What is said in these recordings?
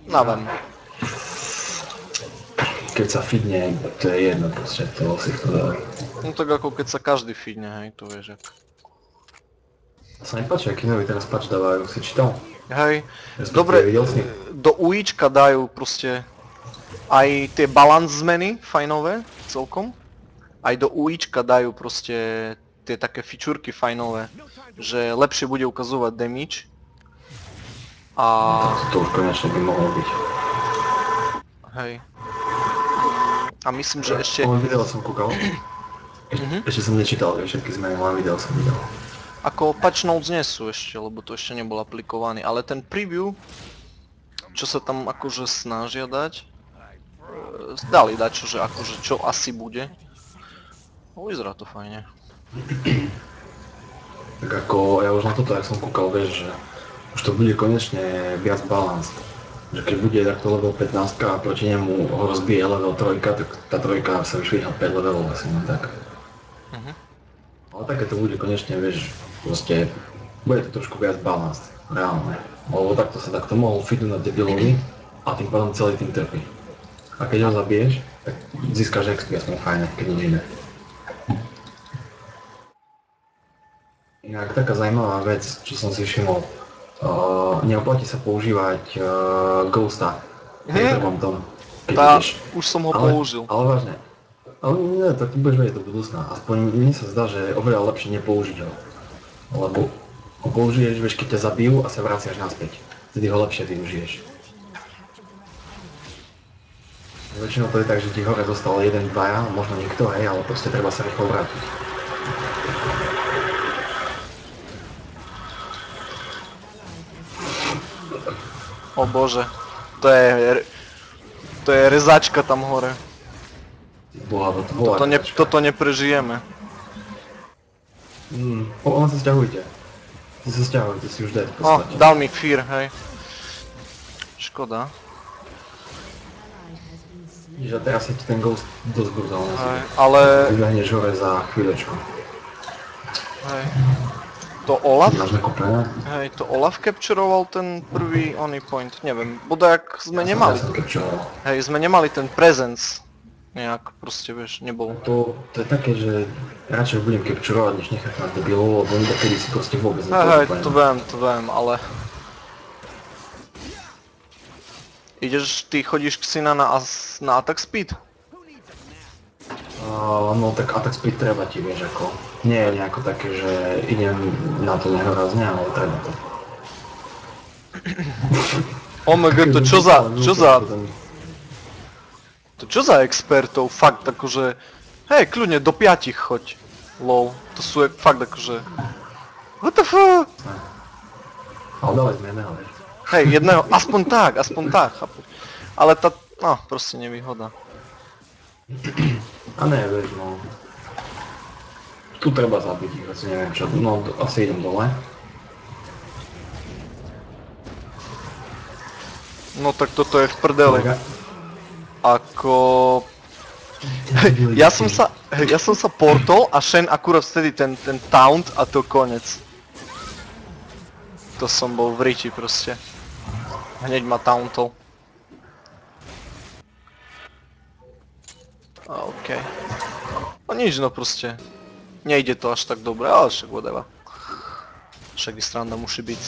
Neviem. Keď sa fidne, to je jedno proste, to si to dali. No tak ako keď sa každý feedne, hej, to vieš jak. To sa mi páči, aký nový teraz patch dávajú, si čítal? Hej, Respektíve dobre, videl si? do UIčka dajú proste aj tie balance zmeny fajnové celkom. Aj do UIčka dajú proste tie také fičúrky fajnové, že lepšie bude ukazovať damage. A To už konečne by mohlo byť. hej. A myslím, že ešte Len video som kúkal. Ešte som nečítal, všetky zmeny, len video som videl. ako patch notes nie sú ešte, lebo to ešte nebol aplikovaný, ale ten preview, čo sa tam akože snažia dať, dali dať, že akože čo asi bude. No, vyzerá to fajne. Tak ako, ja už na toto, jak som kúkal, vieš, že už to bude konečne viac balance. Že keď bude takto level 15 a proti nemu ho rozbije level 3, tak tá trojka sa vyšvíha 5 levelov asi len tak. Ale také to bude konečne, vieš, proste bude to trošku viac balance, reálne. Lebo takto sa takto mohol fitnúť na debilovi a tým pádom celý tým trpí. A keď ho zabiješ, tak získaš XP aspoň fajne, keď nič iné. Inak taká zaujímavá vec, čo som si všimol. Neoplatí sa používať Ghosta v prvom tom, keď ideš. Už som ho použil. Ale vážne. Ale nie, tak budeš vedieť do budúcna. Aspoň mne sa zdá, že je oveľa lepšie nepoužiť ho. Lebo ho použiješ, vieš, keď ťa zabijú a sa vraciaš naspäť. Vtedy ho lepšie využiješ. Väčšinou to je tak, že ti hore zostal 1, 2, možno nikto, hej, ale proste treba sa rýchlo vrátiť. O bože, to je rezačka tam hore. Boha, to bola Toto neprežijeme. Len sa sťahujte. Ty sa sťahuj, ty si už dead v O, podstate. dal mi fear, hej. Škoda. Že teraz sa ti ten ghost dosť brutálne Hej, zjde. ale... Vybehneš hore za chvíľočku. Hej. To Olaf? Máš nakúpené? Hej, to Olaf capturoval ten prvý ony point, neviem. Bodajak sme nemali. Ja som capturoval. Hej, sme nemali ten presence. Nejak proste, vieš, nebol. To je také, že radšej budem capturovať, než nechať na debilov, lebo niekedy si proste vôbec Hej, nepozúpajem. to viem, ale... Ideš, ty chodíš k syna na attack speed? No tak attack speed treba ti, vieš, ako. Nie je nejako také, že idem na to nehorazne, ale treba to. OMG, to čo za expertov, fakt akože... Hej, kľudne do 5 choď. Lol, to sú fakt akože... What the fuck? Ale dali sme jedného, vieš. Hej, jedného, aspoň tak, chápu. Ale tá, no, proste nevýhoda. A ne, vieš, no. Tu treba zabiť ich, asi neviem čo, no asi idem dole. No tak toto je v prdeli. Ako... Ja som sa portol a Shen akurát vtedy ten taunt a to konec. To som bol v riči proste. Hneď ma tauntol. OK. No nič, no proste. Nejde to až tak dobre, ale však whatever. Však strana musí byť.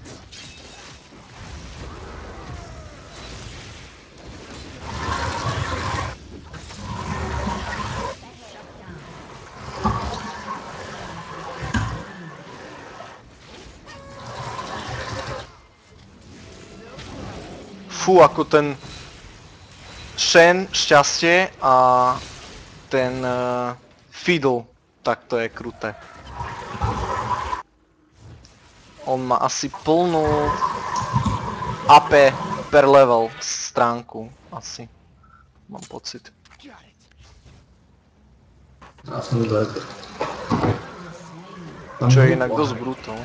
Fú, ako ten Shen, šťastie a ten Fiddle, tak to je kruté. On má asi plnú AP per level stránku, asi. Mám pocit. Ja som dead. Čo je inak dosť brutál.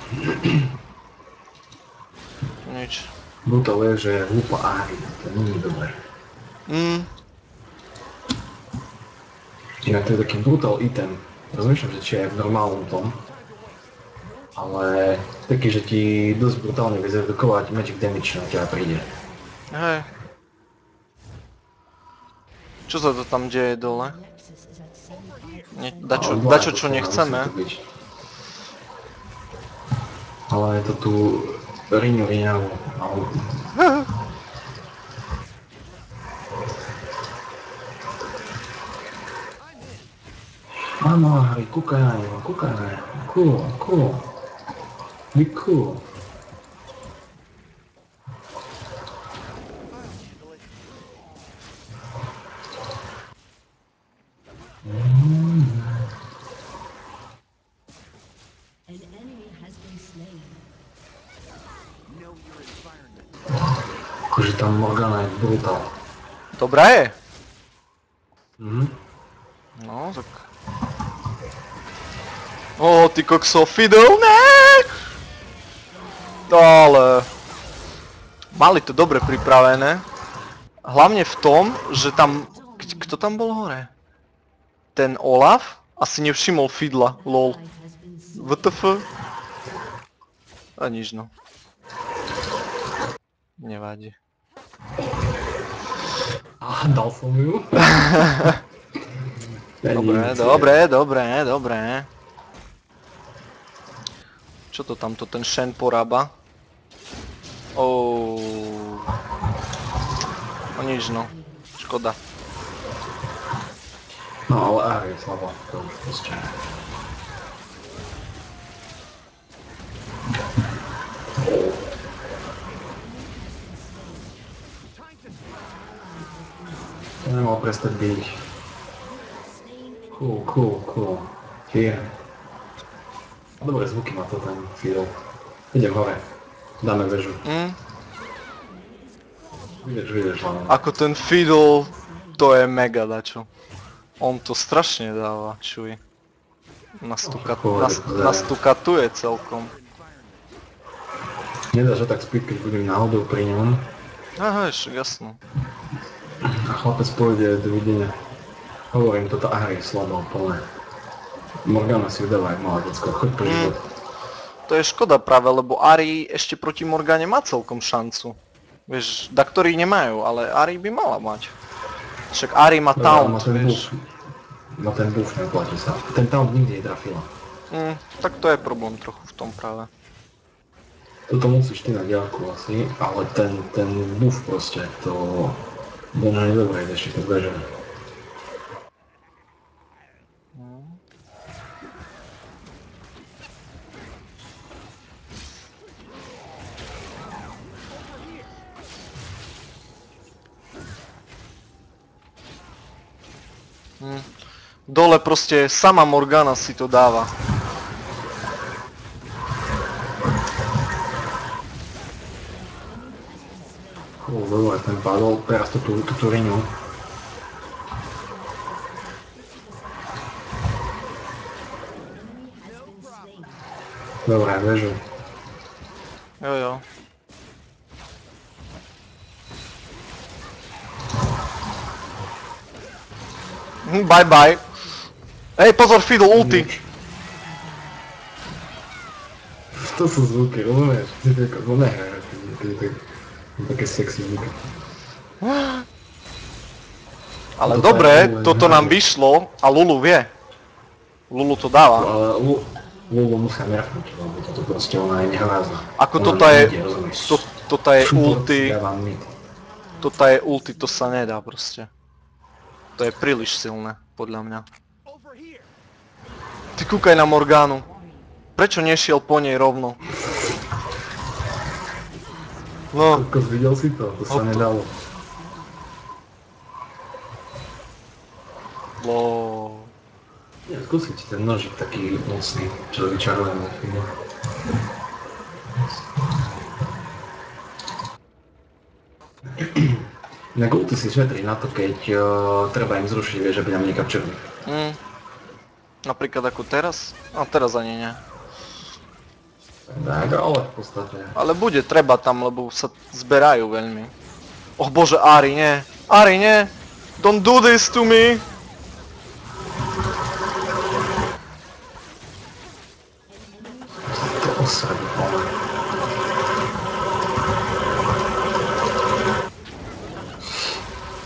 Nič. Brutál je, že je hlúpa Ahri, to nie je dobré. Inak to je taký brutál item. Rozmýšľam, že či je v normálnom tom. Ale taký, že ti dosť brutálne vie zredukovať magic damage na teba príde. Hej. Čo sa to tam deje dole? Dačo, čo nechceme. Ale je to tu riňavu. Áno, Harry, kúkaj na neho, kúkaj na neho. Cool. Be cool. Akože tam Morgana je brutál. Dobrá je. Mhm. No, tak... Ó, ty kokso, Fiddle, ne! Ale... Mali to dobre pripravené. Hlavne v tom, že tam... Kto tam bol hore? Ten Olaf? Asi nevšimol Fiddla, lol. WTF? A nič no. Nevadí. Dal som ju. Dobre. Čo to tamto ten Shen porába? No nič no. Škoda. No ale Ari je slabá, to už proste. To nemal prestať byť. Cool. Here. Dobré zvuky má to ten Fiddle. Idem hore. Dáme väžu. Vydrž hlavne. Ako ten Fiddle, to je mega dačo. On to strašne dáva, čuj. Nastukatuje celkom. Nedá sa tak spiť, keď budem náhodou pri ňom. Aha, ešte jasno. A chlapec pôjde do videnia. Hovorím, toto Ahri je slabá úplne. Morgana si vydáva jak malé decko, choď po život. To je škoda práve, lebo Ahri ešte proti Morgane má celkom šancu. Vieš, daktorí nemajú, ale Ahri by mala mať. Však Ahri má taunt, vieš. Má ten buff, neplatí sa. Ten taunt nikdy netrafila. Tak to je problém trochu v tom práve. Toto musíš ty na diaľku asi, ale ten buff proste, to... Bolo nedobré, ešte to beží. Dole proste sama Morgana si to dáva. Dobre, ten padol, teraz tú riňu. Dobre, väžu. Jo. Bye. Hej, pozor, Fiddle, ulti. To sú zvuky, rozumieš? To nehrajú, také sexy zvuky. Ale dobre, toto nám vyšlo a Lulu vie. Lulu to dáva. Ale Lulu musia nerfnúť, lebo toto proste ona je nehorázna. Ako toto je ulti. Toto je ulti, to sa nedá proste. To je príliš silné, podľa mňa. Ty kúkaj na Morgánu. Prečo nešiel po nej rovno? No. Kokos, videl si to? To sa nedalo. Skúsiť ten nožik taký mocný, čo vyčarujem. Inak ulti si šetrí na to, keď treba im zrušiť, vieš, aby nám nekapčerli. Napríklad ako teraz? A teraz ani nie. Tak, ale v podstate. Ale bude treba tam, lebo sa zberajú veľmi. Oh bože, Ahri, nie! Ahri, nie! Don't do this to me! To osradí, ale...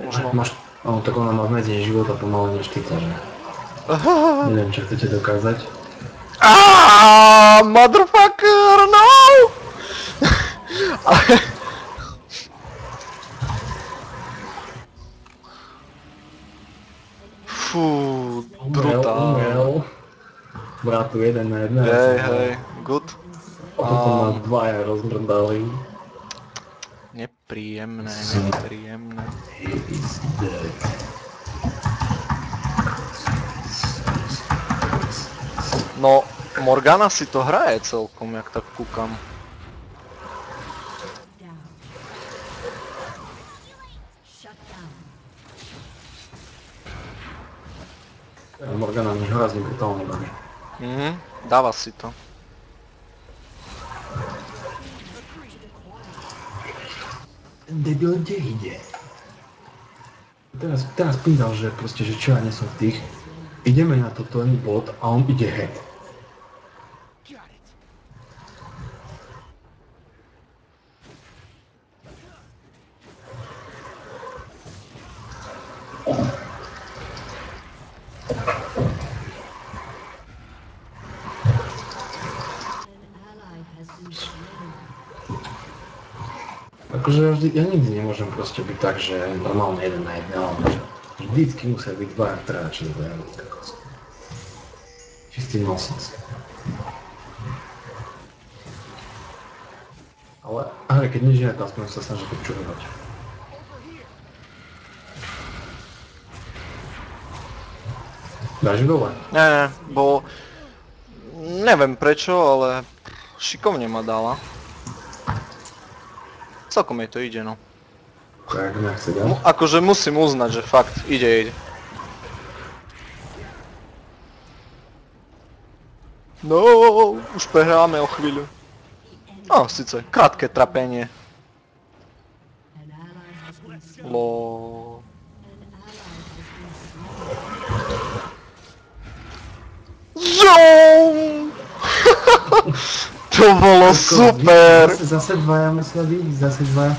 Možno. Máš, tak ona má menej života pomaly než ty, takže neviem, čo chcete dokázať. Motherfucker, no! Fú, brutál. Umrel. Bratu, 1-1. Hej, good. A potom ma dvaja rozmrdali. Nepríjemné. He is dead. No, Morgana si to hraje celkom, jak tak kúkam. Morgana mi hrozne brutálne baví. Dáva si to. Ten debil kde ide? Teraz pýtal, že proste, že čo ja nie som v tých. Ideme na toto bod a on ide head. Akože ja nikdy nemôžem proste byť tak, že normálne 1-1, ale vždycky musia byť 2 traja, čo to je kokos. Čistý nonsens. Ale keď nič nie, to aspoň sa snaží počúvať. Dáš ju dole? Ne, bo... Neviem prečo, ale... Šikovne ma dala. Celkom jej to ide, no. Tak, nechce ďalej. Akože musím uznať, že fakt, ide. No, už prehráme o chvíľu. No, síce, krátke trapenie. Lo. Zoom! To bolo super! Zase dvaja musia byť, zase dvaja.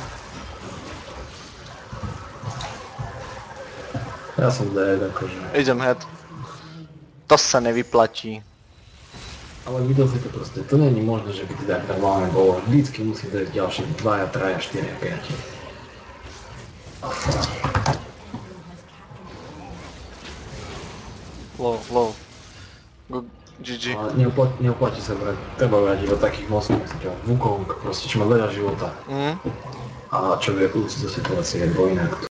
Ja som dead, akože. Idem head. To sa nevyplatí. Ale videl si to proste, to není možné, že by teda normálne bolo. Vždycky musí dať ďalšie 2, 3, 4, 5. Low. GG. Ale neoplatí sa brať, treba brať iba takých mocných, Wukong, proste čo má veľa života. A čo vie učiť do situácie, bo inak